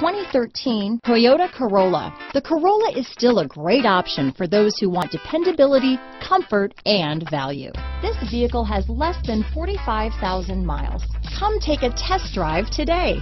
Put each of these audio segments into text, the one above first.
2013 Toyota Corolla. The Corolla is still a great option for those who want dependability, comfort, and value. This vehicle has less than 45,000 miles. Come take a test drive today.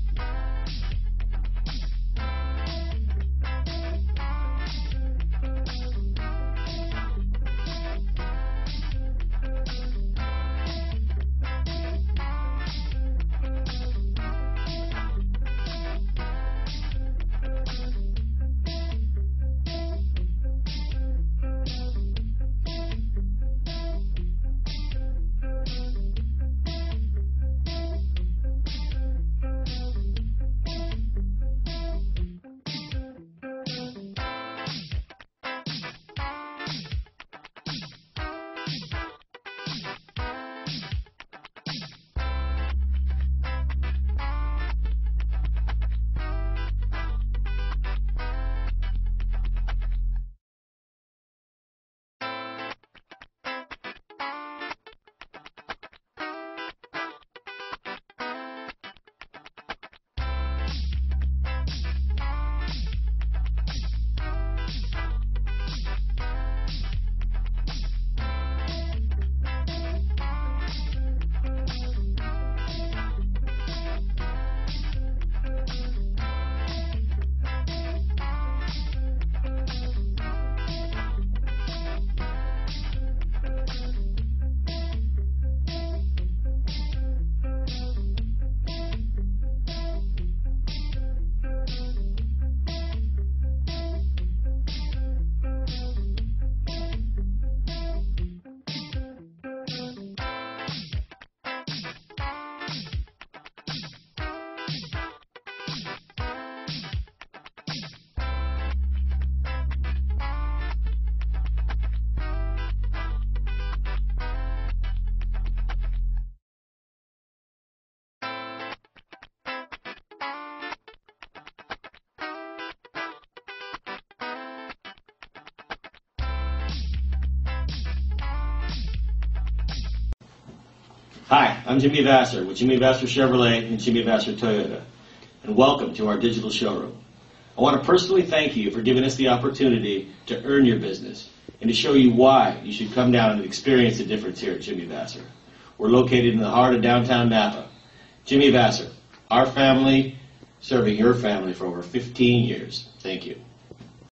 Hi, I'm Jimmy Vasser with Jimmy Vasser Chevrolet and Jimmy Vasser Toyota, and welcome to our digital showroom. I want to personally thank you for giving us the opportunity to earn your business and to show you why you should come down and experience the difference here at Jimmy Vasser. We're located in the heart of downtown Napa. Jimmy Vasser, our family serving your family for over 15 years. Thank you.